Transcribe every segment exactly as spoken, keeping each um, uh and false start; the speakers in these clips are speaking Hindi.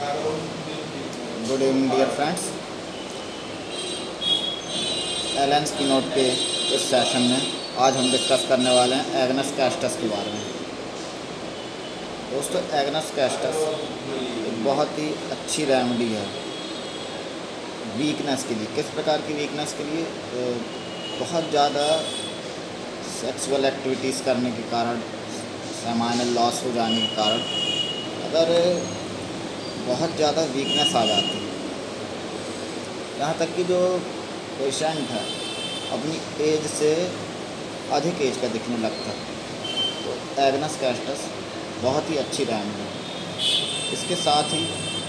Good evening dear friends. Allen's की नोट के इस सेशन में आज हम डिस्कस करने वाले हैं एग्नस कैस्टस के बारे में। दोस्तों, एग्नस कैस्टस एक बहुत ही अच्छी रेमेडी है वीकनेस के लिए। किस प्रकार की वीकनेस के लिए? बहुत ज़्यादा सेक्सुअल एक्टिविटीज़ करने के कारण, सेमाइनल लॉस हो जाने के कारण अगर बहुत ज़्यादा वीकनेस आ जाती है, यहाँ तक कि जो पेशेंट है अपनी एज से अधिक एज का दिखने लगता है, तो एग्नस कैस्टस बहुत ही अच्छी रेमेडी है। इसके साथ ही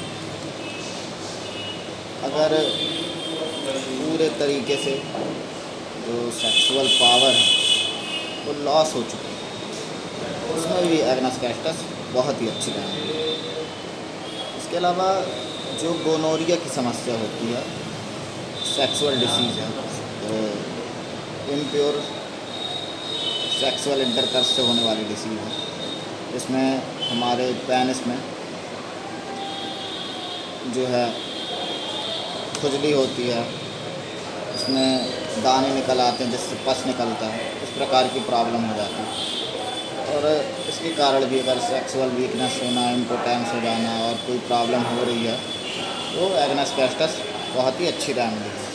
अगर पूरे तरीके से जो सेक्सुअल पावर है वो लॉस हो चुकी है, उसमें भी एग्नस कैस्टस बहुत ही अच्छी रेमेडी है। इसके अलावा जो गोनोरिया की समस्या होती है, सेक्सुअल डिसीज़ है, तो इम्प्योर सेक्सुअल इंटरकोर्स से होने वाली डिसीज़ है, इसमें हमारे पेनिस में जो है खुजली होती है, उसमें दाने निकल आते हैं जिससे पस निकलता है, इस प्रकार की प्रॉब्लम हो जाती है। और इसके कारण भी अगर सेक्सुअल वीकनेस होना, इम्पोटेंस हो जाना और कोई प्रॉब्लम हो रही है तो एग्नस कैस्टस बहुत ही अच्छी रेमेडी है।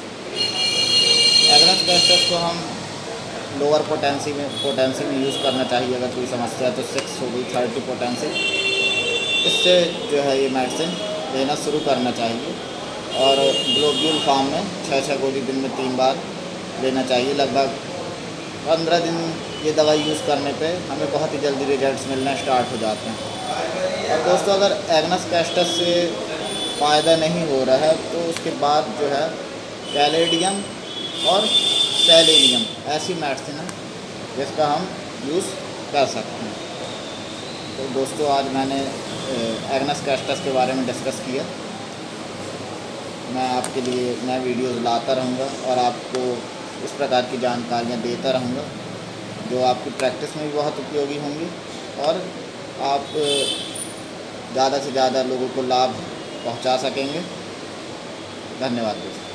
एग्नस कैस्टस को हम लोअर पोटेंसी में पोटेंसी में यूज़ करना चाहिए। अगर कोई समस्या है तो सिक्स हो गई, थर्टी पोटेंसी, इससे जो है ये मेडिसिन लेना शुरू करना चाहिए। और ग्लोब्यूल फॉर्म में छः छः गोली दिन में तीन बार लेना चाहिए। लगभग पंद्रह दिन ये दवाई यूज़ करने पे हमें बहुत ही जल्दी रिजल्ट्स मिलना स्टार्ट हो जाते हैं। और दोस्तों, अगर एग्नस कैस्टस से फ़ायदा नहीं हो रहा है तो उसके बाद जो है कैलेडियम और सेलेनियम ऐसी मेडिसिन है जिसका हम यूज़ कर सकते हैं। तो दोस्तों, आज मैंने एग्नस कैस्टस के बारे में डिस्कस किया। मैं आपके लिए नए वीडियोज़ लाता रहूँगा और आपको इस प्रकार की जानकारियाँ देता रहूँगा जो आपकी प्रैक्टिस में भी बहुत उपयोगी होंगी और आप ज़्यादा से ज़्यादा लोगों को लाभ पहुँचा सकेंगे। धन्यवाद दोस्तों।